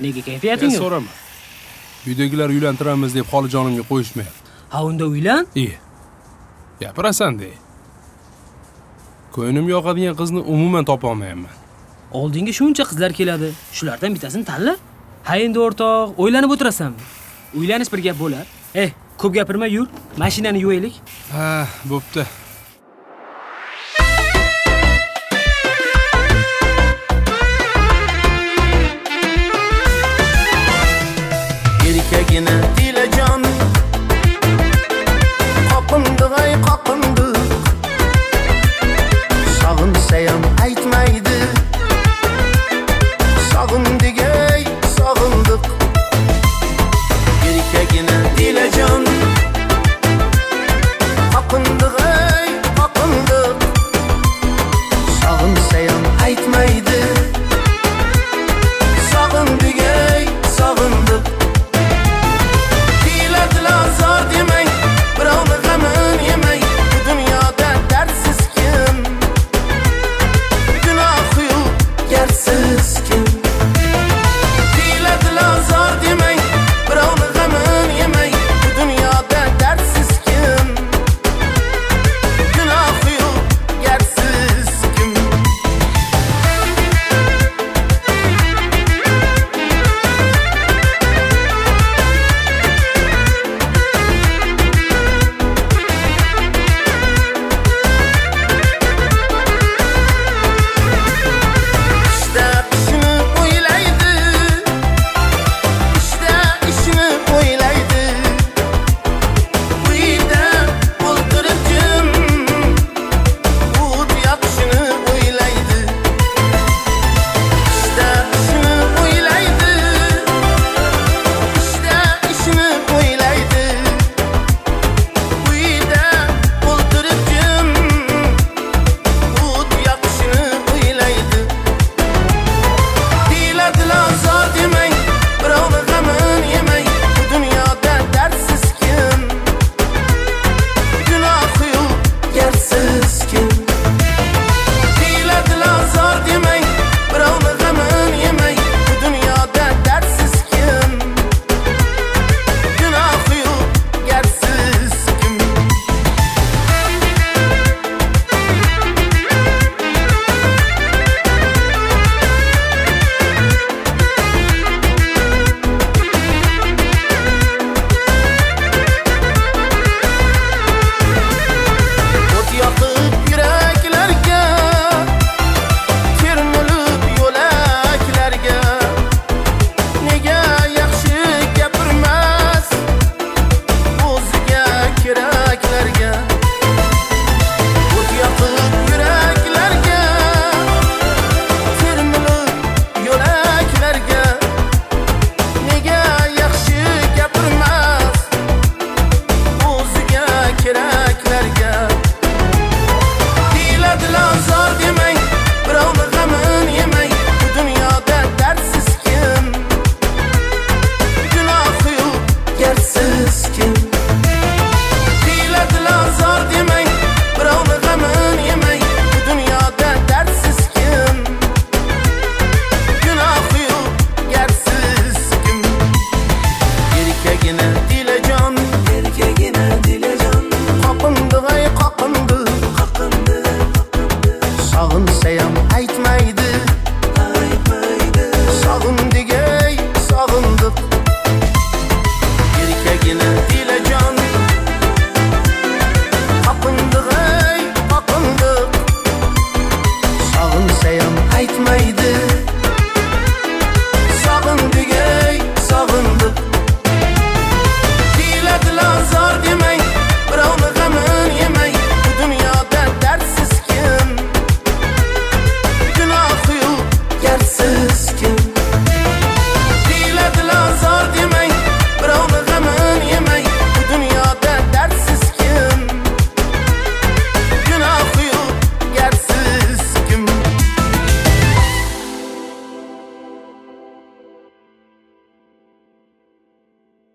Nega kayfiyating yo'q? So'rama. Uydagilar uylantiramiz deb xolijonimga qo'yishmayapti. Ha, unda uylan. Gapirasan-de. Ko'nglim yoqadigan qizni umuman topa olmayapman. Oldinga shuncha qizlar keladi. Shulardan bittasini tanla. Ha, endi o'rtoq, o'ylanib o'tirasanmi? Uylanish bir gap bo'lar. Ko'p gapirma, yur. Mashinani yuvaylik. Ha, bo'pti. Erkagina Dilajon qoqindiq qoqindiq sog'insayam aytmaydi sog'indigay sog'indiq erkagina Dilajon qoqindiq qoqindiq sog'insayam aytmaydi sog'indigay sog'indiq Zor demang, birovni g'amin yemang, bu dunyoda dardsiz kim? Gunohi yo'q, garsiz kim? Dilajon zor demang, birovni g'amin yemang, bu dunyoda dardsiz kim? Gunohi yo'q, garsiz kim? Sog'insayam aytmaydi sog'indigay sog'indiq erkagina Dilajon qoqindiq qoqindiq sog'insayam aytmaydi